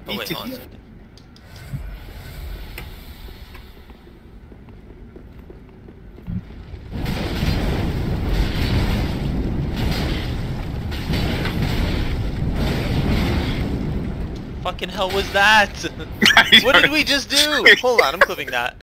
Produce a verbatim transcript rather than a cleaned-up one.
Oh wait, hold on a second. Fucking hell was that? What did we just do? Hold on, I'm clipping that.